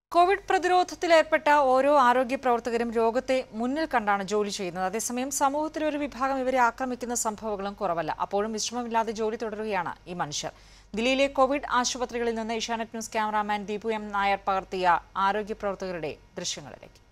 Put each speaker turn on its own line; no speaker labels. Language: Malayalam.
കോവിഡ് പ്രതിരോധത്തിൽ ഏർപ്പെട്ട ഓരോ ആരോഗ്യ പ്രവർത്തകരും രോഗത്തെ മുന്നിൽ കണ്ടാണ് ജോലി ചെയ്യുന്നത്. അതേസമയം സമൂഹത്തിലെ ഒരു വിഭാഗം ഇവരെ ആക്രമിക്കുന്ന സംഭവങ്ങളും കുറവല്ല. അപ്പോഴും വിശ്രമമില്ലാതെ ജോലി തുടരുകയാണ് ഈ മനുഷ്യർ. ദില്ലിയിലെ കോവിഡ് ആശുപത്രികളിൽ നിന്ന് Asianet news cameraman Deepu M Nair പകർത്തിയ ആരോഗ്യ പ്രവർത്തകരുടെ ദൃശ്യങ്ങളിലേക്ക്.